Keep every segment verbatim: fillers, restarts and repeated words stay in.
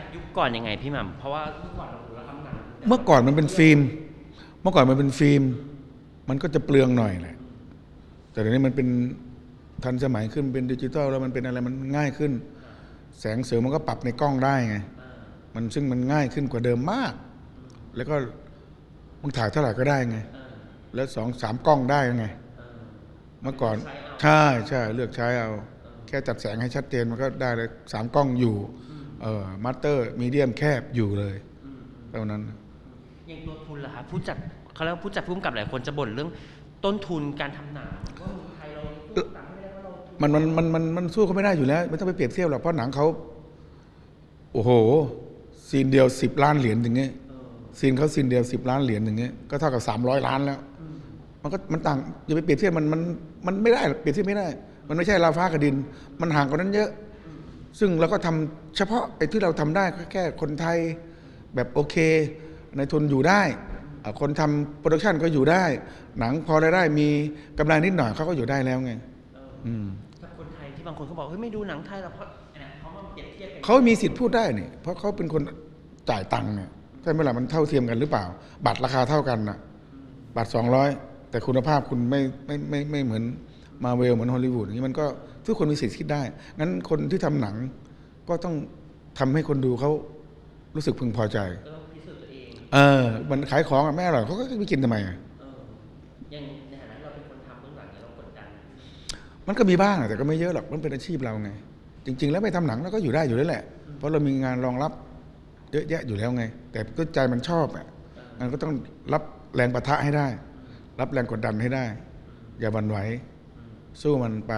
ยุคก่อนยังไงพี่หม่ำเพราะว่าเมื่อก่อนเราทำหนังเมื่อก่อนมันเป็นฟิล์มเมื่อก่อนมันเป็นฟิล์มมันก็จะเปลืองหน่อยแหละแต่เดี๋ยวนี้มันเป็นทันสมัยขึ้นเป็นดิจิตอลแล้วมันเป็นอะไรมันง่ายขึ้นแสงเสริมมันก็ปรับในกล้องได้ไงมันซึ่งมันง่ายขึ้นกว่าเดิมมากแล้วก็มึงถ่ายเท่าไหร่ก็ได้ไงแล้วสองสามกล้องได้ไงเมื่อก่อนใช่ใช่เลือกใช้เอาแค่จัดแสงให้ชัดเจนมันก็ได้เลยสามกล้องอยู่เออมาสเตอร์มีเดียมแคบอยู่เลยเท่านั้นอย่างตัวทุนล่ะครับผู้จัดเขาเรียกว่าผู้จัดผู้กำกับหลายคนจะบ่นเรื่องต้นทุนการทำหนังว่าไทยเรามันมันมันมันมันสู้เขาไม่ได้อยู่แล้วไม่ต้องไปเปรียบเทียบหรอกเพราะหนังเขาโอ้โหซีนเดียวสิบล้านเหรียญอย่างเงี้ยซีนเขาซีนเดียวสิบล้านเหรียญอย่างเงี้ยก็เท่ากับสามร้อยล้านแล้วมันก็มันต่างอย่าไปเปรียบเทียบมันมันมันไม่ได้เปรียบเทียบไม่ได้มันไม่ใช่ราฟ้ากับดินมันห่างกันนั้นเยอะซึ่งเราก็ทำเฉพาะไอ้ที่เราทำได้แค่คนไทยแบบโอเคในทุนอยู่ได้คนทำโปรดักชันก็อยู่ได้หนังพอได้มีกำไรนิดหน่อยเขาก็อยู่ได้แล้วไงถ้าคนไทยที่บางคนเขาบอกเฮ้ยไม่ดูหนังไทยหรอกเพราะเขามาเปรียบเทียบกันเขามีสิทธิ์พูดได้นี่เพราะเขาเป็นคนจ่ายตังค์เนี่ยใช่ไหมล่ะมันเท่าเทียมกันหรือเปล่าบัตรราคาเท่ากันนะบัตรสองร้อยแต่คุณภาพคุณไม่ไม่ไม่ไม่เหมือนมาเวลเหมือนฮอลลีวูดอย่างนี้มันก็ทุกคนมีสิทธิ์คิดได้งั้นคนที่ทำหนังก็ต้องทำให้คนดูเขารู้สึกพึงพอใจเออมันขายของไม่อร่อยเขาก็ไม่กินทำไมอ่ะอย่างในฐานะเราเป็นคนทำเบื้องหลังเรากดดันมันก็มีบ้างแต่ก็ไม่เยอะหรอกมันเป็นอาชีพเราไงจริงๆแล้วไม่ทำหนังเราก็อยู่ได้อยู่แล้วแหละเพราะเรามีงานรองรับเยอะแยะอยู่แล้วไงแต่ก็ใจมันชอบอ่ะมันก็ต้องรับแรงปะทะให้ได้รับแรงกดดันให้ได้อย่าบั่นไหวสู้มันไป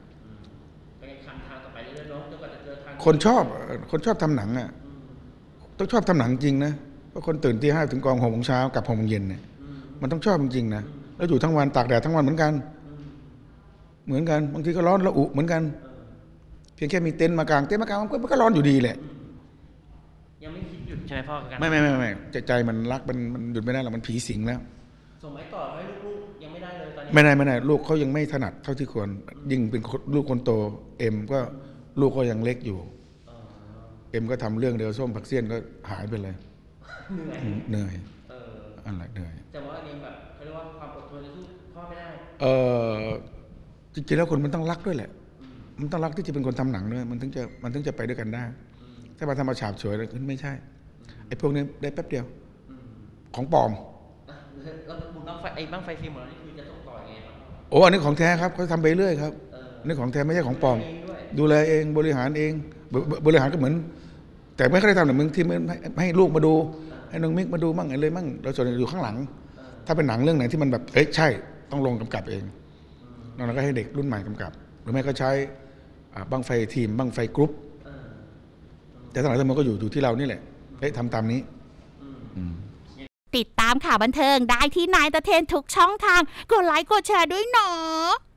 คนชอบคนชอบทำหนังอ่ะต้องชอบทำหนังจริงนะเพราะคนตื่นตีห้าถึงกองหกโมงเช้ากับหกโมงเย็นเนี่ยมันต้องชอบจริงๆนะแล้วอยู่ทั้งวันตากแดดทั้งวันเหมือนกันเหมือนกันบางทีก็ร้อนระอุเหมือนกันเพียงแค่มีเต็นท์มากางเต็นท์มากางมันก็ร้อนอยู่ดีแหละยังไม่คิดหยุดใช่ไหมพ่อไม่ไม่ไม่ไม่ใจใจมันรักมันมันหยุดไม่ได้หรอกมันผีสิงแล้วส่งไม้ต่อให้ลูกๆยังไม่ได้เลยตอนนี้ไม่ได้ไม่ได้ลูกเขายังไม่ถนัดเท่าที่ควรยิ่งเป็นลูกคนโตเอ็มก็ลูกก็ยังเล็กอยู่เอ็มก็ทำเรื่องเดียวส้มผักเสี้ยนก็หายไปเลยเหนื่อยอะไรเหนื่อยแต่ว่าเอ็มแบบเขาเรียกว่าความอดทนจะสู้พ่อไม่ได้เออจริงๆแล้วคนมันต้องรักด้วยแหละมันต้องรักที่จะเป็นคนทำหนังด้วยมันถึงจะมันถึงจะไปด้วยกันได้ถ้ามาทำมาฉาบฉวยอะไรขึ้นไม่ใช่ไอ้พวกนี้ได้แป๊บเดียวของปลอมแล้วบุญบ้างไฟไอ้บ้างไฟฟิล์มของเรานี่คือจะส่งต่อยังไงครับโอ้อันนี้ของแท้ครับเขาทำไปเรื่อยครับนี่ของแท้ไม่ใช่ของปลอมดูแลเองบริหารเองบริหารก็เหมือนแต่ไม่ค่อยได้ทำหนังมึงที่ไม่ให้ลูกมาดูให้น้องมิกมาดูมั่งอะไรมั่งเราส่วนอยู่ข้างหลังถ้าเป็นหนังเรื่องไหนที่มันแบบเอ้ยใช่ต้องลงกำกับเองนอกนั้นก็ให้เด็กรุ่นใหม่กำกับหรือไม่ก็ใช้บังไฟทีมบังไฟกรุ๊ปแต่ทั้งหลายทั้งมวลก็อยู่อยู่ที่เรานี่แหละเฮ้ยทำตามนี้ติดตามข่าวบันเทิงได้ที่นายตะเทนทุกช่องทางกดไลค์กดแชร์ด้วยเนาะ